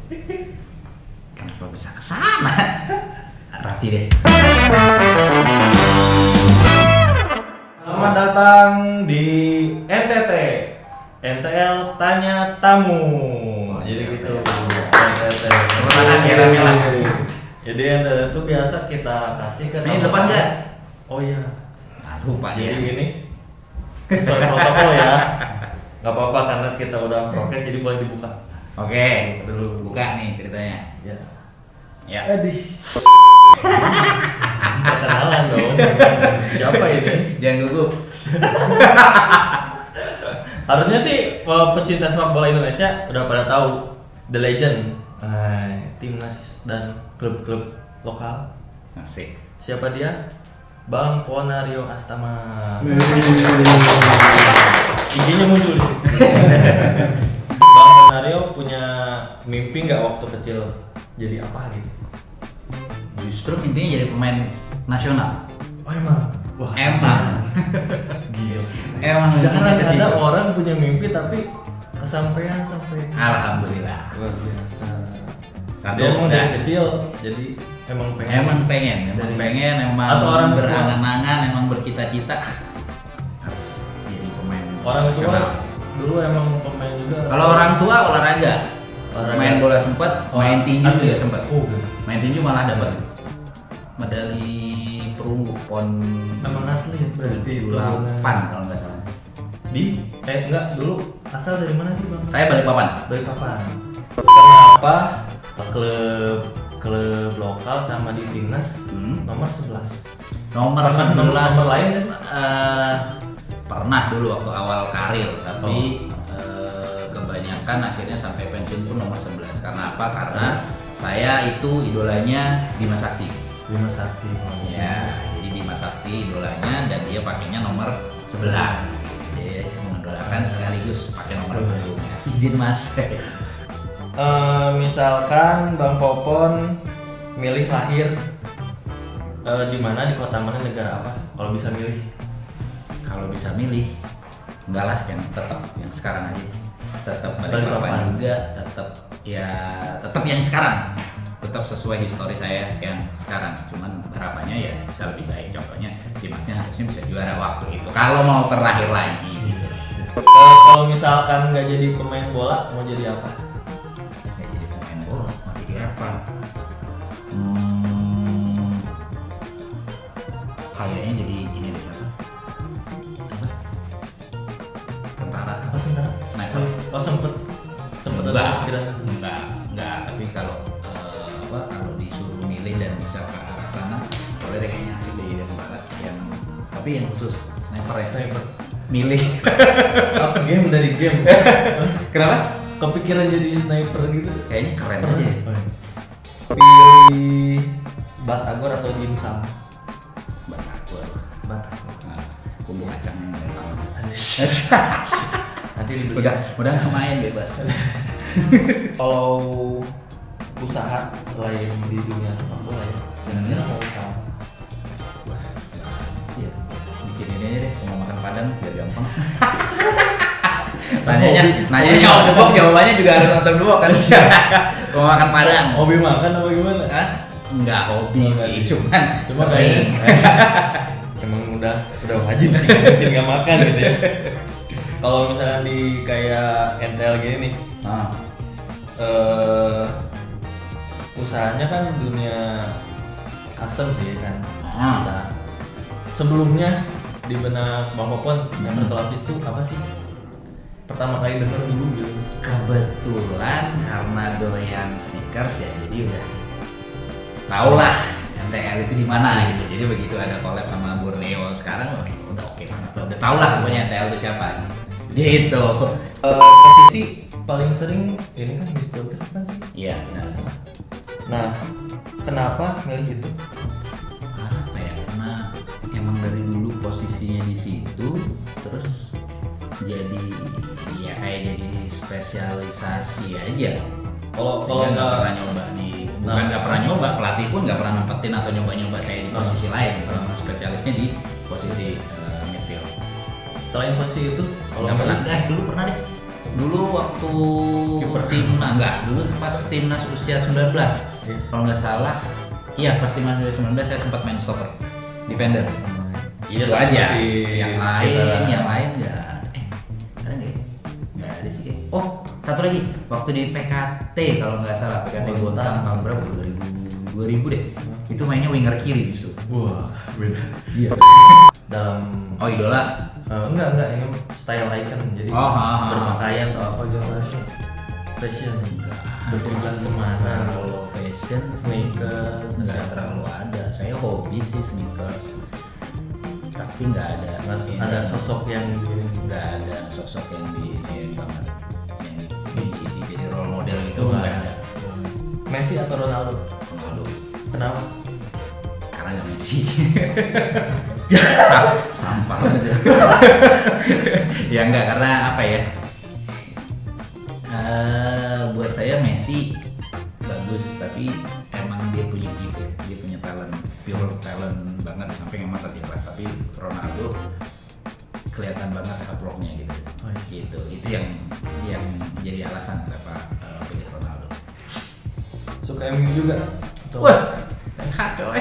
Kenapa bisa kesana? Raffi deh. Selamat datang di NTT NTL Tanya Tamu. Jadi gitu. NTT. Jadi NTT itu biasa kita kasih ke Ini depan nggak? Oh iya. Lupa dia. Jadi gini. Sesuai protokol ya. Gak apa-apa karena kita udah prokes jadi boleh dibuka. Oke, Dulu. buka nih ceritanya. Ya. Ya. Aduh. Kenalan dong. Siapa ini? Jangan gugup. Harusnya sih pecinta sepak bola Indonesia udah pada tahu The Legend, timnas dan klub-klub lokal. Asik. Siapa dia? Bang Ponario Astama. IG-nya muncul. Bang Ponario punya mimpi nggak waktu kecil jadi apa gitu? Justru intinya jadi pemain nasional. Oh emang? Wah, Emang. gila. Emang Jarang intinya ke ada situ. orang punya mimpi tapi kesampaian sampai. Alhamdulillah. Luar biasa. Satu, Dia emang udah. dari kecil jadi emang pengen. Emang Atau orang tua. berangan-angan, emang bercita-cita harus jadi pemain Orang tua nasional. dulu emang pemain juga. Kalau orang tua olahraga, main bola sempet, main tinju juga sempet. Oh, gitu. Main tinju malah dapat medali perunggu pon Emang atlet berarti 8 kalau nggak salah. Enggak dulu asal dari mana sih bang? Saya Balikpapan. Dari papan. Kenapa klub lokal sama di timnas nomor 11? Nomor Pernah 11 nomor lain nggak sih? Pernah dulu waktu awal karir, tapi kebanyakan akhirnya sampai pensiun pun nomor 11. Karena apa? Karena saya itu idolanya Bima Sakti. Bima Sakti. Ya, jadi Bima Sakti idolanya dan dia pakainya nomor 11. Jadi mengidolakan sekaligus pakai nomor punggungnya. Izin Mas. Misalkan Bang Popon milih lahir di mana, di kota mana, negara apa? Kalau bisa milih. Kalau bisa milih, enggak lah yang tetap yang sekarang aja. Tetap Balikpapan. Balikpapan juga, tetap yang sekarang. Tetap sesuai histori saya yang sekarang. Cuman harapannya ya bisa lebih baik. Contohnya timnasnya harusnya bisa juara waktu itu. Kalau mau terlahir lagi gitu. Kalau misalkan nggak jadi pemain bola, mau jadi apa? Nggak jadi pemain bola, mau jadi apa? Kayaknya jadi ini deh apa? Tentara apa tentara? Sniper. Oh sempet ada pikiran. Enggak. Tapi kalau kalau disuruh milih dan bisa ke arah sana, boleh deh kayaknya asik deh tentara tapi yang khusus sniper ya. Sniper. Milih. Apa game dari game? Kenapa? Kepikiran jadi sniper gitu? Kayaknya keren Pernah. aja. Pilih Batagor atau Dimsum? Batagor. Nah, bumbu kacang yang dari tahun. Nanti dibeli. Udah main bebas. Kalau usaha selain di dunia sepak bola ya, kira-kira mau usaha? Iya, bikin ini aja deh, mau makan Padang biar gampang. Nanyanya on jawabannya juga harus on the kan. Mau makan Padang. Hobi makan apa gimana? Hah? Enggak hobi Oh, sih, enggak. cuma Sering. Emang udah wajib sih mungkin nggak makan gitu ya. Kalau misalnya di kayak NTL gini nih, usahanya kan dunia custom sih kan. Nah, sebelumnya di benak Bang Popon yang bertelapis itu apa sih? Pertama kali denger dulu gitu. Kebetulan karena doyan sneakers ya, jadi udah tau lah NTL itu di mana gitu. Jadi begitu ada collab sama Borneo sekarang, udah oke banget. Udah tau lah pokoknya NTL itu siapa. Gitu. Posisi paling sering ini kan midfielder kan sih? Iya, benar. Nah, kenapa milih itu? Apa ya? Karena emang dari dulu posisinya di situ, terus jadi ya kayak jadi spesialisasi aja. Kalau nggak nggak pernah nyoba bukan nggak pernah nyoba, pelatih pun nggak pernah nempetin atau nyoba-nyoba kayak di posisi lain gitu. Spesialisnya di posisi midfield. selain posisi itu, kalau Nggak pernah milih dulu pernah deh Dulu waktu Kiper. dulu pas timnas usia 19. Kalau nggak salah, iya pas timnas usia 19 saya sempat main stopper, defender. Itu Iya, aja. masih Yang lain nggak. Ada nggak? Ya? Nggak ada sih. Oh, satu lagi. Waktu di PKT kalau nggak salah, PKT Bontang tahun berapa? 2000 deh. Itu mainnya winger kiri justru. Wah, beda. Iya. Dalam Oh, idola. enggak ini style icon jadi berpakaian atau apa gitu fashion bertujuan kemana Kalau fashion sneaker nggak terlalu ada. Saya hobi sih sneakers, tapi nggak ada ada sosok yang nggak ada sosok yang ini banget yang jadi role model itu nggak ada. Messi atau Ronaldo? Ronaldo. Kenapa? Karena nggak Messi. Sampah aja. Ya enggak, karena apa ya? Buat saya Messi bagus, tapi emang dia punya gift ya. Dia punya talent, pure talent banget sampai emang tadi kelas. Tapi Ronaldo kelihatan banget hard rocknya gitu. Oh, iya. Gitu. Itu yang jadi alasan kenapa pilih Ronaldo. Suka MU juga? Atau Wah, hard coy.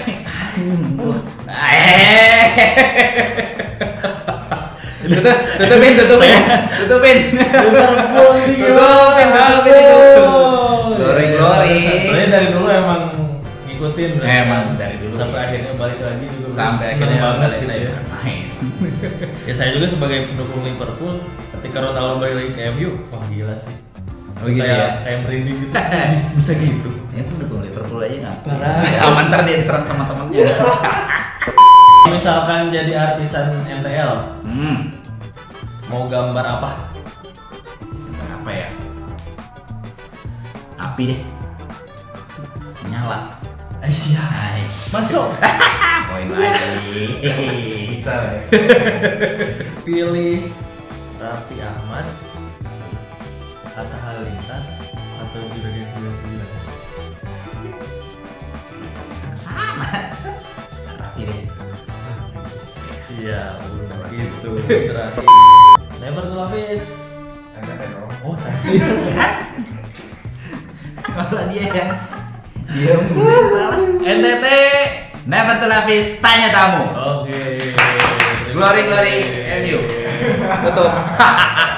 Tutupin. Glory. Saya dari dulu emang ngikutin. Emang dari dulu. Sampai akhirnya balik lagi juga. Sampai seneng akhirnya banget balik gitu lagi ya. bermain. Ya saya juga sebagai pendukung Liverpool, ketika Ronaldo balik lagi ke MU, wah gila sih. Oh gitu ya. Kayak merinding gitu. Bisa gitu. Ini pun dukung Liverpool aja nggak? Parah. Aman ntar dia diserang sama temennya. Misalkan jadi artisan MTL, mau gambar apa? Gambar apa ya? Api deh. Nyala. Aisyah. Nice. Masuk. Poin lagi. Bisa. Pilih Raffi Ahmad, Atta Halilintar, atau Juragan 99? Kesana. Rafi deh. Siap, begitu. Terakhir. Never to lapis. Oh, tadi. Kalau dia yang salah. NTT. Never to lapis, tanya tamu. Oke. Glory, MU. Tutup.